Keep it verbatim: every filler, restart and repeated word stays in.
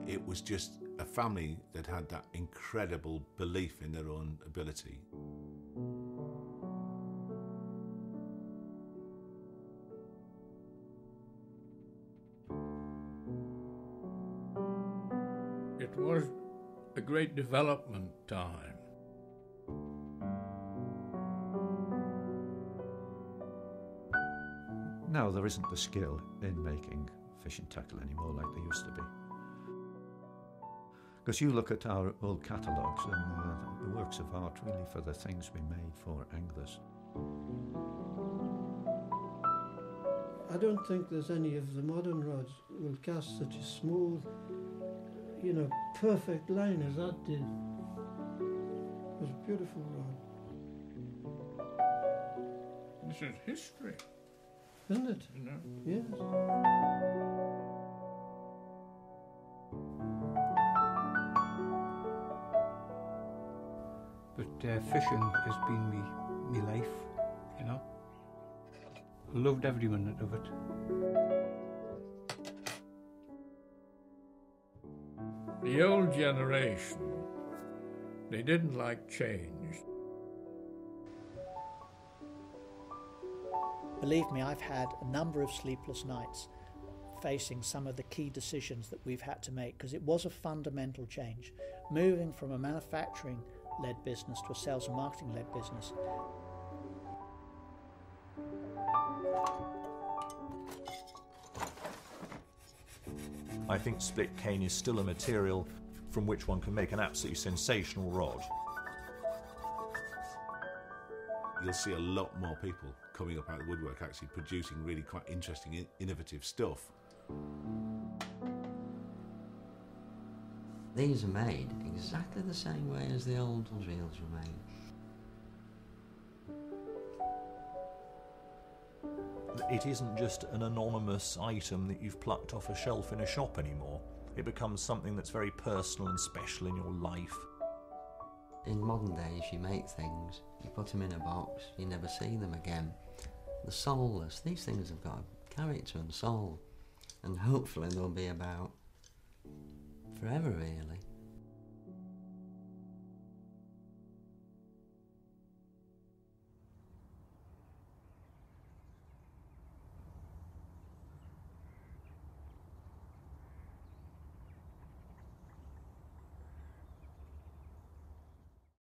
It was just a family that had that incredible belief in their own ability. It was a great development time. Now there isn't the skill in making fish and tackle anymore like there used to be. Because you look at our old catalogues and uh, the works of art really for the things we made for anglers. I don't think there's any of the modern rods will cast such a smooth, you know, perfect line as that did. It was a beautiful rod. This is history. Isn't it? You know? Yes. But uh, fishing has been me, me life, you know. Loved every minute of it. The old generation, they didn't like change. Believe me, I've had a number of sleepless nights facing some of the key decisions that we've had to make, because it was a fundamental change. Moving from a manufacturing-led business to a sales and marketing-led business. I think split cane is still a material from which one can make an absolutely sensational rod. You'll see a lot more people coming up out of the woodwork actually producing really quite interesting, innovative stuff. These are made exactly the same way as the old reels were made. It isn't just an anonymous item that you've plucked off a shelf in a shop anymore. It becomes something that's very personal and special in your life. In modern days, you make things, you put them in a box, you never see them again. They're soulless. These things have got a character and soul, and hopefully they'll be about forever, really.